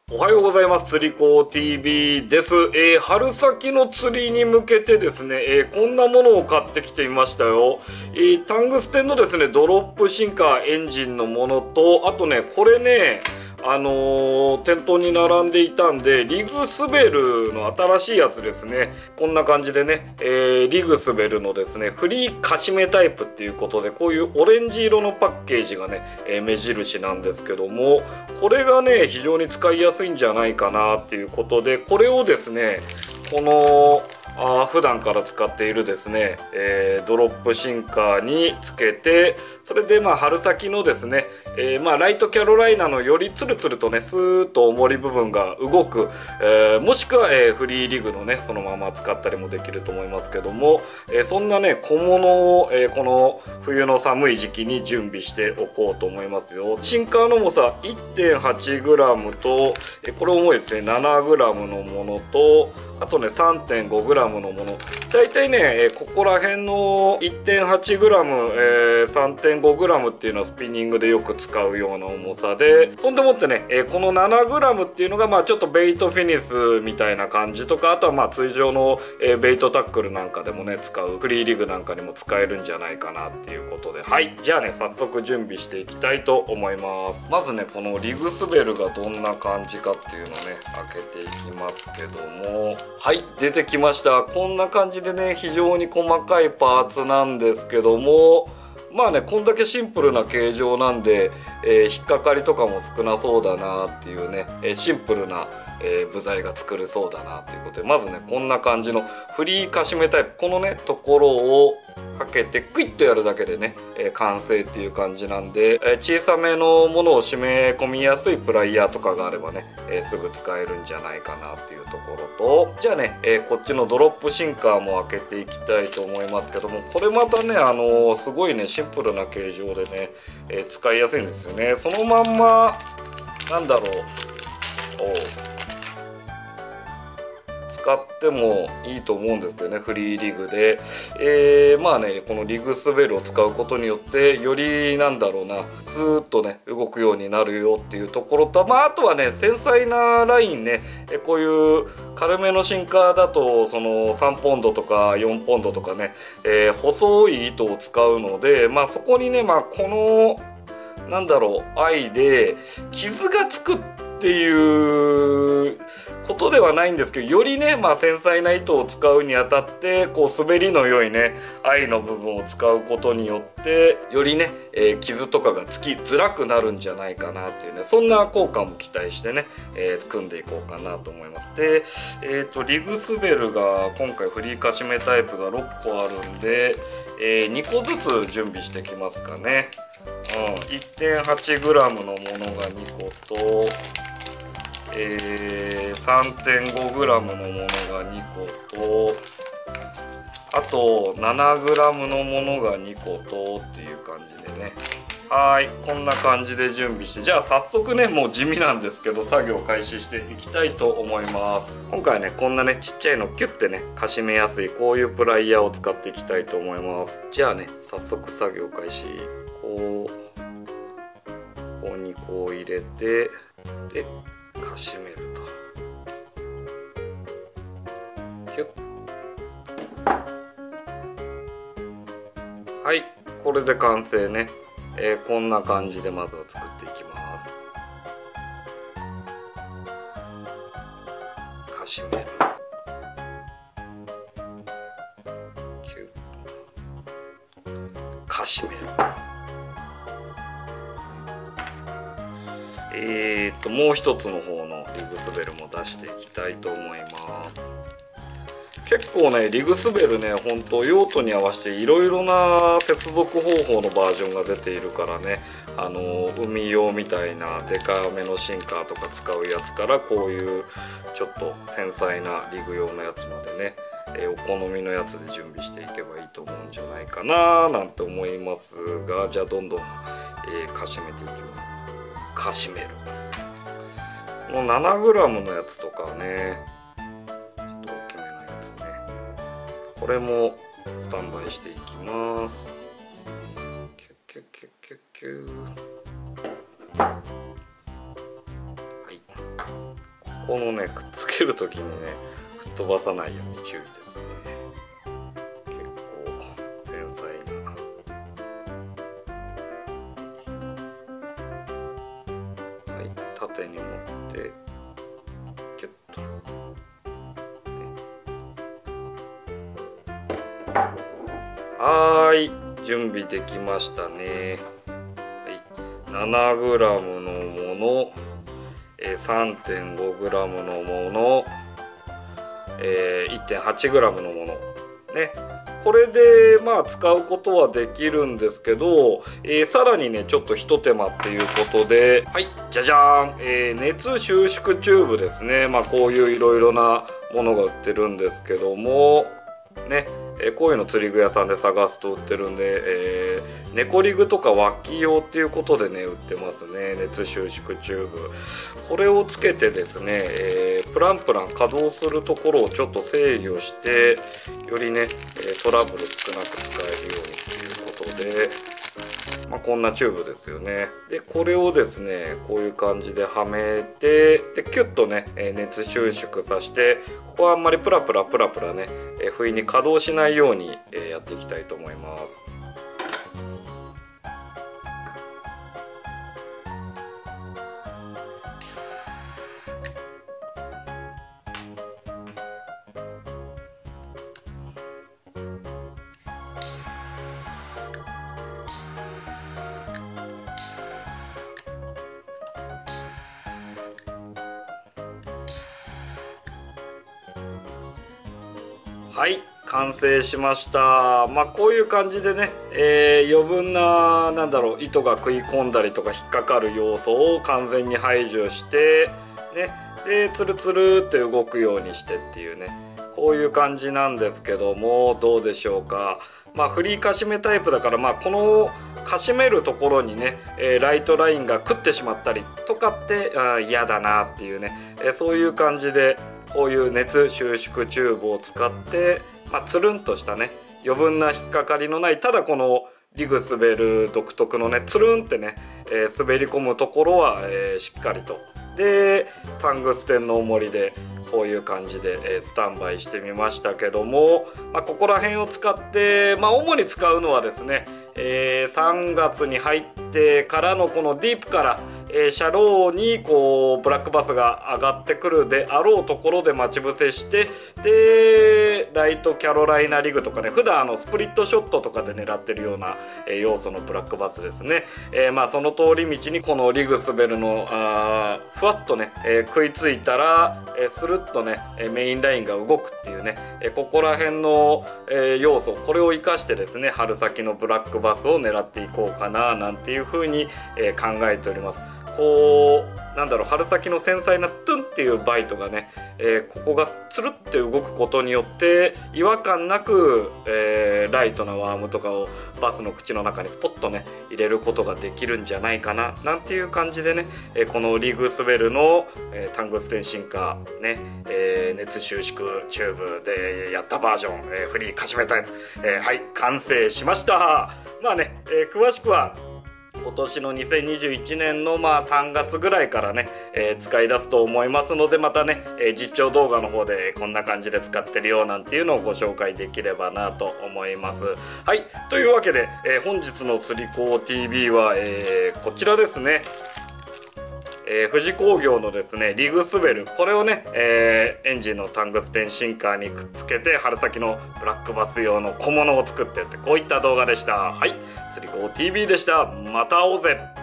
おはようございます。釣り子 TV です。春先の釣りに向けてですね、こんなものを買ってきてみましたよ。タングステンのですね、ドロップシンカーエンジンのものと、あとね、これね、店頭に並んでいたんで、リグスベルの新しいやつですね。こんな感じでね、リグスベルのですね、フリーカシメタイプっていうことで、こういうオレンジ色のパッケージがね、目印なんですけども、これがね、非常に使いやすいんじゃないかなっていうことで、これをですね、この普段から使っているですね、ドロップシンカーにつけて、それで春先のですね、ライトキャロライナのよりツルツルとねスーッと重り部分が動く、もしくは、フリーリグのねそのまま使ったりもできると思いますけども、そんなね小物を、この冬の寒い時期に準備しておこうと思いますよ。シンカーの重さ 1.8g と、これ重いですね 7g のものと、あとね 3.5g のもの、だいたいねここら辺の 1.8g、3.5g っていうのはスピニングでよく使うような重さで、そんでもってね、この 7g っていうのがちょっとベイトフィニスみたいな感じとか、あとは通常のベイトタックルなんかでもね使うフリーリグなんかにも使えるんじゃないかなっていうことで、はい、じゃあね早速準備していきたいと思います。まずねこのリグスベルがどんな感じかっていうのをね開けていきますけども、はい、出てきました。こんな感じでね非常に細かいパーツなんですけども、こんだけシンプルな形状なんで、引っかかりとかも少なそうだなっていうね、シンプルな、部材が作れそうだなっていうことで、まずねこんな感じのフリーカシメタイプ、このねところをかけてクイッとやるだけでね、完成っていう感じなんで、小さめのものを締め込みやすいプライヤーとかがあればね、すぐ使えるんじゃないかなっていうところと、じゃあね、こっちのドロップシンカーも開けていきたいと思いますけども、これまたねすごいねシンプルな形状でね、使いやすいんですよね。そのまんまなんだろう、使ってもいいと思うんですけどね、フリーリグで、このリグスベルを使うことによってよりなんだろうな、スーッとね動くようになるよっていうところと、あとはね繊細なラインね、こういう軽めのシンカーだとその3ポンドとか4ポンドとかね、細い糸を使うので、そこにねこのなんだろう愛で傷がつくっていうことではないんですけど、よりね、繊細な糸を使うにあたってこう滑りの良いね愛の部分を使うことによってよりね、傷とかがつきづらくなるんじゃないかなっていうね、そんな効果も期待してね、組んでいこうかなと思います。で、リグスベルが今回フリーカシメタイプが6個あるんで、2個ずつ準備してきますかね。1.8g のものが2個と、3.5g のものが2個と、あと 7g のものが2個とっていう感じでね、はい、こんな感じで準備して、じゃあ早速ねもう地味なんですけど作業開始していきたいと思います。今回はねこんなねちっちゃいのキュッてねかしめやすいこういうプライヤーを使っていきたいと思います。じゃあね早速作業開始。ここにこう入れて、でかしめるとキュッ、はい、これで完成ね。こんな感じでまずは作っていきます。かしめる、キュッ、かしめる。もう一つの方のリグスベルも出していきたいと思います。結構ねリグスベルね本当用途に合わせていろいろな接続方法のバージョンが出ているからね、海用みたいなデカめのシンカーとか使うやつから、こういうちょっと繊細なリグ用のやつまでね、お好みのやつで準備していけばいいと思うんじゃないかななんて思いますが、じゃあどんどん、かしめていきます。かしめる。この 7g のやつとかね、ちょっと大きめのやつね、これもスタンバイしていきます。キュッキュッキュッキュッキュッ、はい、 このねくっつける時にね吹っ飛ばさないように注意ですね。結構繊細な。はい、縦に持ってキュッと、はい、準備できましたね。はい、7g のもの、3.5g のもの、1.8g のものね。これでまあ使うことはできるんですけど、さらにねちょっとひと手間っていうことで、はい、じゃじゃーん、熱収縮チューブですね。まあこういういろいろなものが売ってるんですけどもね、こういうの釣り具屋さんで探すと売ってるんで、猫リグとか脇用っていうことでね売ってますね、熱収縮チューブ。これをつけてですね、プランプラン稼働するところをちょっと制御してよりねトラブル少なく使えるようにっていうことで、まあ、こんなチューブですよね。でこれをですねこういう感じではめて、でキュッとね熱収縮させて、ここはあんまりプラプラね不意に稼働しないようにやっていきたいと思います。はい、完成しました。まあこういう感じでね、余分な糸が食い込んだりとか引っかかる要素を完全に排除してね、でツルツルって動くようにしてっていうね、こういう感じなんですけども、どうでしょうか。まあフリーカシメタイプだから、まあこのかしめるところにね、ライトラインが食ってしまったりとかって嫌だなっていうね、そういう感じでこういう熱収縮チューブを使って、まあ、つるんとしたね余分な引っかかりのない、ただこのリグ滑る独特のねつるんってね、滑り込むところは、しっかりと、でタングステンの重りでこういう感じで、スタンバイしてみましたけども、まあ、ここら辺を使って、まあ、主に使うのはですね、3月に入ってからのこのディープから、シャローにこうブラックバスが上がってくるであろうところで待ち伏せして、でライトキャロライナリグとかね、普段スプリットショットとかで狙ってるような、要素のブラックバスですね。まあその通り道にこのリグスベルのふわっとね、食いついたら、スルッとねメインラインが動くっていうね、ここら辺の、要素、これを生かしてですね春先のブラックバスを狙っていこうかななんていう風に、考えております。こう春先の繊細なトゥンっていうバイトがね、ここがつるって動くことによって違和感なく、ライトなワームとかをバスの口の中にスポッとね入れることができるんじゃないかななんていう感じでね、このリグスベルの、タングステンシンカーね、熱収縮チューブでやったバージョン、フリーカシメタイプ、はい完成しました。まあね、詳しくは今年の2021年の3月ぐらいからね、使い出すと思いますので、またね、実況動画の方でこんな感じで使ってるよなんていうのをご紹介できればなと思います。はい、というわけで、本日の釣り子 TV は、こちらですね。富士工業のですねリグスベル、これをね、エンジンのタングステンシンカーにくっつけて春先のブラックバス用の小物を作ってって、こういった動画でした。はい、釣り子 TV でした。また会おうぜ。